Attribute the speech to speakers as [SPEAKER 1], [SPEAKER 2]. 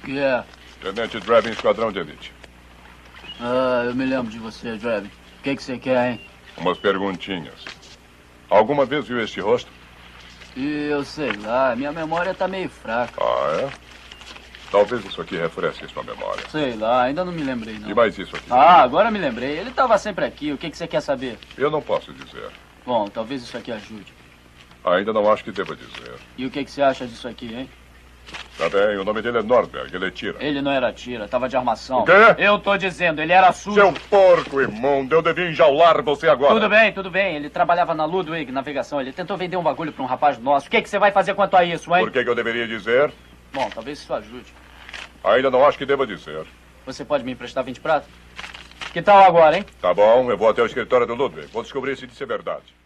[SPEAKER 1] que é?
[SPEAKER 2] Tenente Drebin, Esquadrão de Elite.
[SPEAKER 1] Ah, eu me lembro de você, Drebin. O que você quer, hein?
[SPEAKER 2] Umas perguntinhas. Alguma vez viu este rosto?
[SPEAKER 1] Eu sei lá, minha memória tá meio fraca.
[SPEAKER 2] Ah, é? Talvez isso aqui refresque sua memória.
[SPEAKER 1] Sei lá, ainda não me lembrei, não.
[SPEAKER 2] E mais isso aqui?
[SPEAKER 1] Ah, agora me lembrei. Ele tava sempre aqui. O que você quer saber?
[SPEAKER 2] Eu não posso dizer.
[SPEAKER 1] Bom, talvez isso aqui ajude.
[SPEAKER 2] Ainda não acho que deva dizer.
[SPEAKER 1] E o que você acha disso aqui, hein?
[SPEAKER 2] Tá bem, o nome dele é Nordberg, ele é tira.
[SPEAKER 1] Ele não era tira, tava de armação.
[SPEAKER 2] O quê?
[SPEAKER 1] Eu tô dizendo, ele era sujo.
[SPEAKER 2] Seu porco imundo, eu devia enjaular você agora.
[SPEAKER 1] Tudo bem. Ele trabalhava na Ludwig Navegação. Ele tentou vender um bagulho pra um rapaz nosso. O que você vai fazer quanto a isso, hein?
[SPEAKER 2] Por que eu deveria dizer?
[SPEAKER 1] Bom, talvez isso ajude.
[SPEAKER 2] Ainda não acho que deva dizer.
[SPEAKER 1] Você pode me emprestar 20 pratos? Que tal agora, hein?
[SPEAKER 2] Tá bom, eu vou até o escritório do Ludwig. Vou descobrir se isso é verdade.